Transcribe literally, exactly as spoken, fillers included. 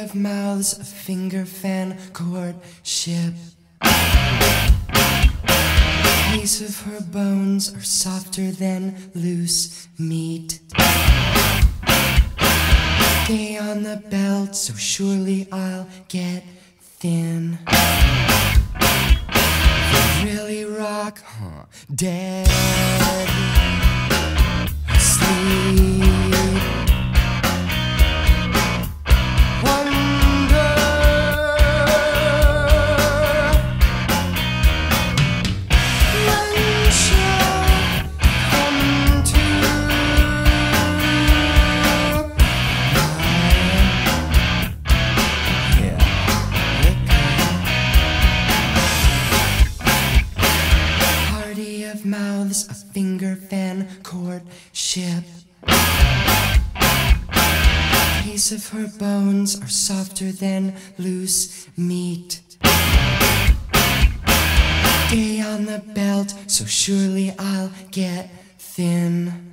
of mouths, a finger fan, courtship. Piece of her bones are softer than loose meat. Gay on the belt, so surely I'll get thin. Really rock, huh? Dead, asleep. Wonder, when shall come to of mouths, a finger fan, courtship. Piece of her bones are softer than loose meat. Gay on the belt, so surely I'll get thin.